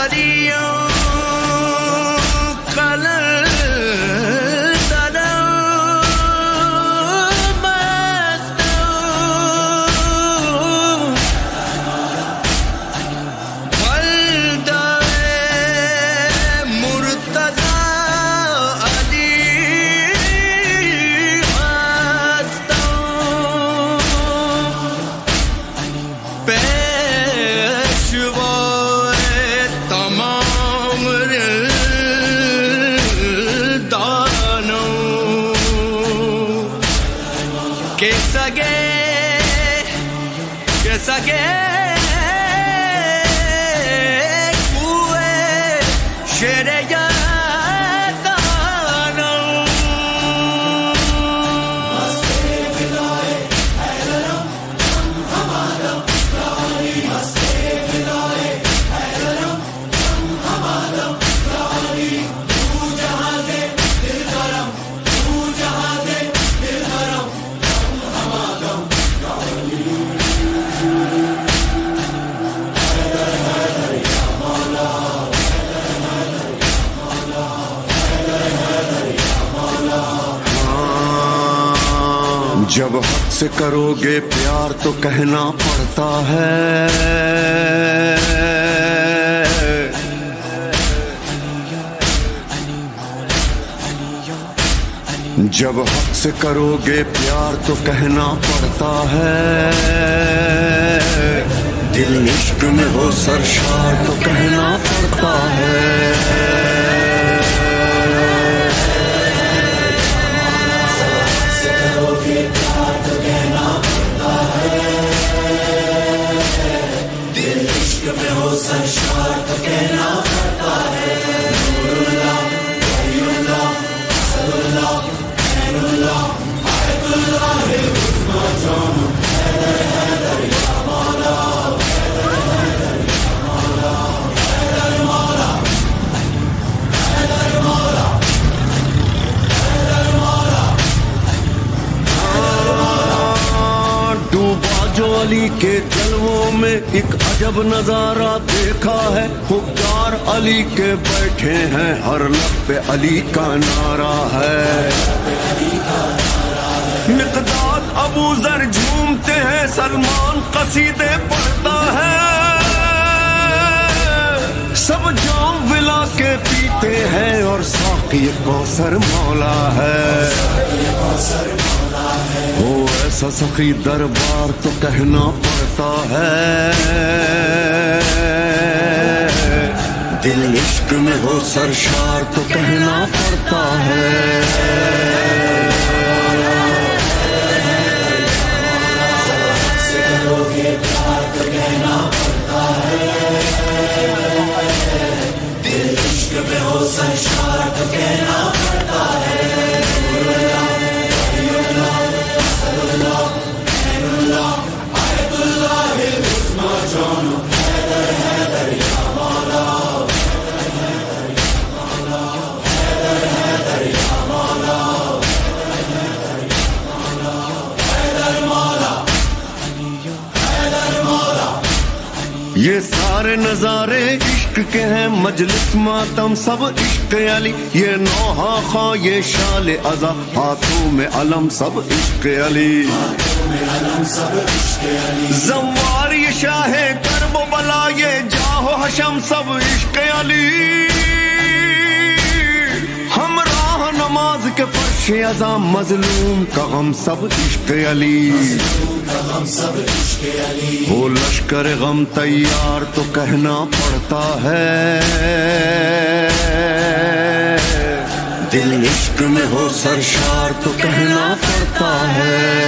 جب حق سے کرو گے پیار تو کہنا پڑتا ہے، جب حق سے کرو گے پیار تو کہنا پڑتا ہے، دل عشق میں ہو سرشار تو کہنا پڑتا ہے۔ سرشار تو کہنا پڑتا ہے، نور اللہ ولی اللہ اسد اللہ عین اللہ آیت اللہ العظمی جان حیدر حیدر یا مولا حیدر حیدر یا مولا حیدر مولا حیدر مولا حیدر مولا حیدر مولا۔ ڈوبا جو علی کے جلووں میں ایک عجب نظارہ دیکھا ہے، خوددار علی کے بیٹھے ہیں، ہر لب پہ علی کا نعرہ ہے، مقداد ابو ذر جھومتے ہیں، سلمان قصیدے پڑھتا ہے، سب جام ولا کے پیتے ہیں اور ساقی کوثر مولا ہے۔ ہو ایسا سخی دربار تو کہنا پڑتا ہے، دل عشق میں ہو سرشار تو کہنا پڑتا ہے۔ دل عشق میں ہو سرشار تو کہنا پڑتا ہے، نور اللہ ولی اللہ اسد اللہ عین اللہ آیت اللہ العظمی جان حیدر حیدر یا مولا حیدر حیدر یا مولا حیدر مولا حیدر مولا۔ یہ سارے نظارے عشق کے ہیں، مجلس ماتم سب عشق علی، یہ نوحہ خواہ یہ شال عزا، ہاتھوں میں علم سب عشق علی، زوار یہ شاہ کرب و بلا، یہ جاہ و حشم سب عشق علی، ہمراہ نماز کے فرش عزا، مظلوم کا غم سب عشق علی، ہو لشکر غم تیار تو کہنا پڑتا ہے، دل عشق میں ہو سرشار تو کہنا پڑتا ہے۔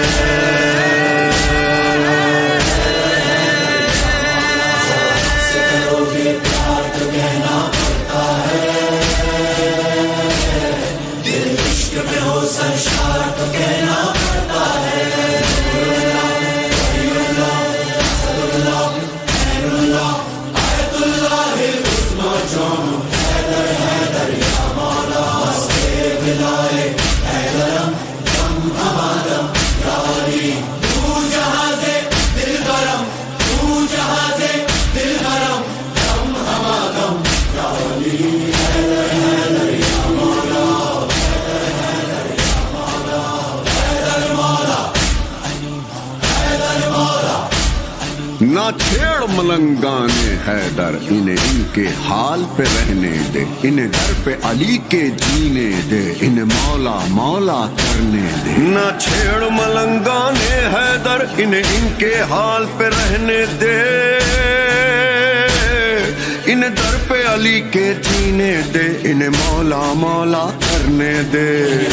دل عشق میں ہو سرشار تو کہنا پڑتا ہے، نور اللہ ولی اللہ اسد اللہ عین اللہ آیت اللہ العظمی جان حیدر حیدر یا مولا واسطے ولائے حیدرم دم ہمارم یا علی۔ نہ چھیڑ ملنگانے حیدر انہیں ان کے حال پہ رہنے دے، انہیں در پہ علی کے جینے دے، انہیں مولا مولا کرنے دے۔ نہ چھیڑ ملنگانے حیدر انہیں ان کے حال پہ رہنے دے، انہیں در پہ علی کے جینے دے، انہیں مولا مولا کرنے دے۔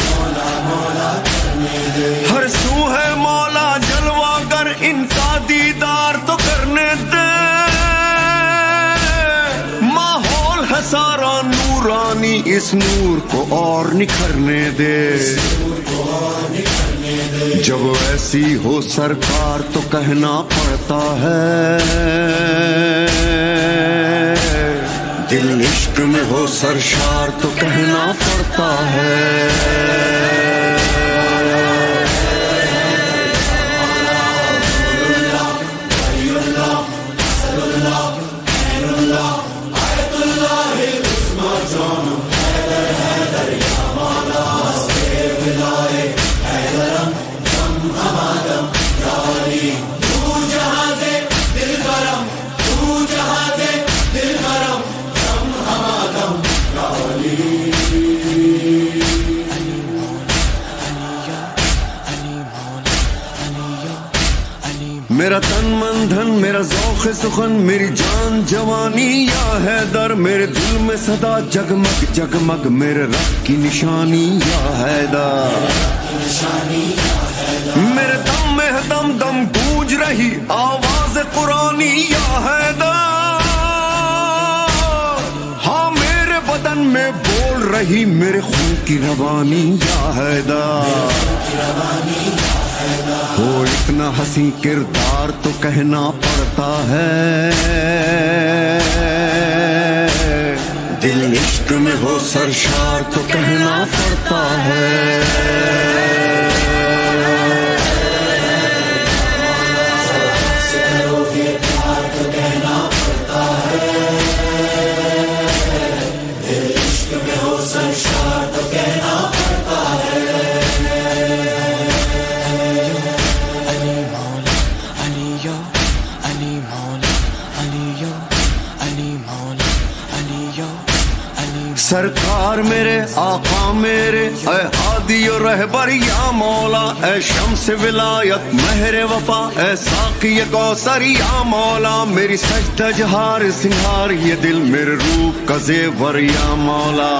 ہر سو ہے مولا جلوہ گر، ان کا دیدار تو کرنے دے۔ ماحول ہے سارا نورانی، اس نور کو اور نکھرنے دے۔ جب ایسی ہو سرکار تو کہنا پڑتا ہے، دل عشق میں ہو سرشار تو کہنا پڑتا ہے۔ میرا تن من دھن، میرا ذوق سخن، میری جان جوانی یا حیدر، میرے دل میں صدا جگمگ جگمگ، میرے رب کی نشانی یا حیدر۔ میرے دم میں ہے دم دم گونج رہی آواز قرآنی یا حیدر، ہاں میرے بدن میں بول رہی میرے خون کی روانی یا حیدر۔ ہو اتنا حسین کردار تو کہنا پڑتا ہے، دل عشق میں ہو سرشار تو کہنا پڑتا ہے۔ سرکار میرے آقا میرے، اے ہادی و رہبر یا مولا، اے شمس ولایت مہر وفا، اے ساقی کوثر یا مولا، میری سجدہ جہار سنگار یہ دل، میرے روح کا زیور یا مولا،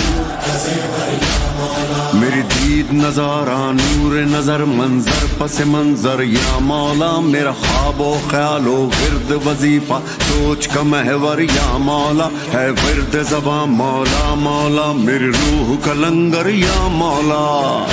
میری دید نظارہ نور نظر، منظر پس منظر یا مولا، میرا خواب و خیال و ورد وظیفہ سوچ کا محور یا مولا، ہے ورد زباں مولا مولا، میری روح کا لنگر یا مولا۔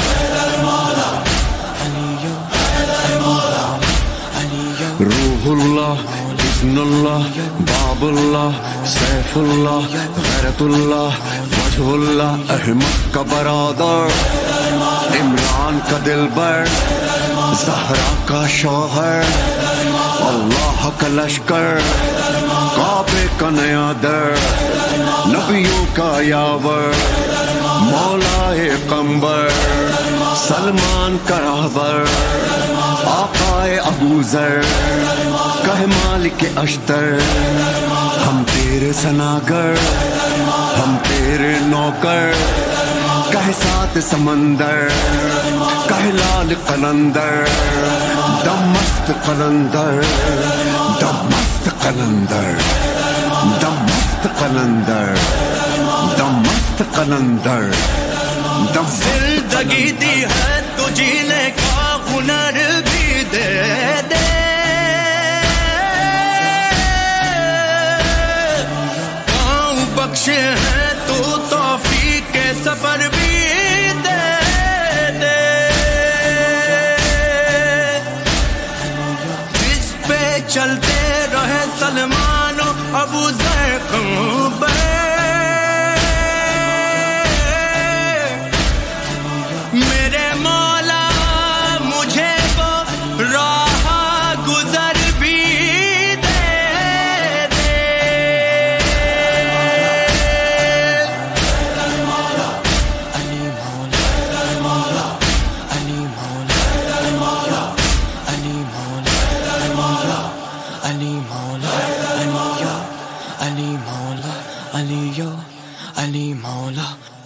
روح اللہ، اذن اللہ، باب اللہ، سیف اللہ، غیرت اللہ، وجہ اللہ، احمد کا برادر، عمران کا دلبر، زہرا کا شوہر، اللہ کا لشکر، کعبے کا نیا در، نبیوں کا یاور، مولا قمبر، سلمان کا راہبر، آقا ابو ذر، کہ مالک اشتر، ہم تیرے سناگر، ہم تیرے نوکر، کہ سات سمندر، کہ لال قلندر، دم مست قلندر، دم مست قلندر، دم مست قلندر، دم مست قلندر، دم زندگی دی ہے تو جینے کا ہنر بھی دے دے، پاؤں بخشے ہیں تو توفیق کے سفر بھی دے دے، جس پہ چلتے رہے سلمان و ابو ذر قمبر، میرے مولا مجھے وہ راہ گزر بھی دے دے۔ Ali Maula, Ali Yo, Ali Maula, Ali Yo, Ali Maula.